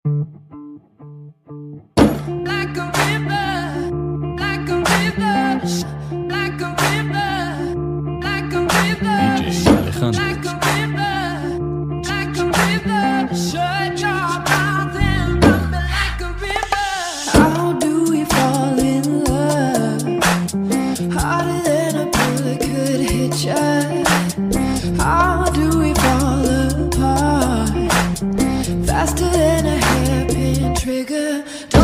Like a river, like a river, like a river, like a river, DJ Alejandro. like a river, like a river. Shut your mouth and run me like a river. How do we fall in love? Harder than a bullet could hit ya. How do we fall apart? Faster than a hairpin trigger.